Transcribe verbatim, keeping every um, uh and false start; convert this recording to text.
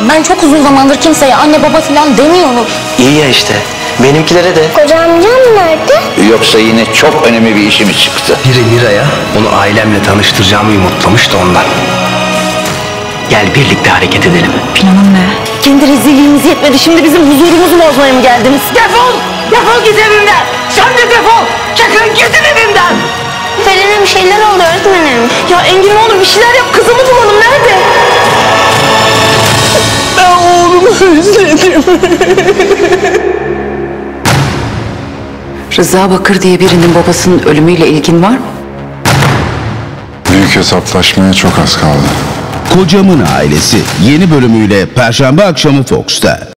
Ben çok uzun zamandır kimseye anne baba falan demiyorum. İyi ya işte. Benimkilere de. Koca amcam nerede? Yoksa yine çok önemli bir işi mi çıktı? Biri Mira'ya onu ailemle tanıştıracağımı yumurtlamış da ondan. Gel birlikte hareket edelim. Planın ne? Kendi rezilliğimiz yetmedi, şimdi bizim huzurumuzu bozmaya mı geldiniz? Defol! Defol git evimden! Sen de defol! Çıkın gidin evimden! Pelin'e bir şeyler oldu öğretmenim. Ya Engin ne olur bir şeyler yap, kızımı bulalım, nerede? Ben oğlumu özledim. Rıza Bakır diye birinin babasının ölümüyle ilgin var mı? Büyük hesaplaşmaya çok az kaldı. Kocamın Ailesi yeni bölümüyle Perşembe akşamı Fox'ta.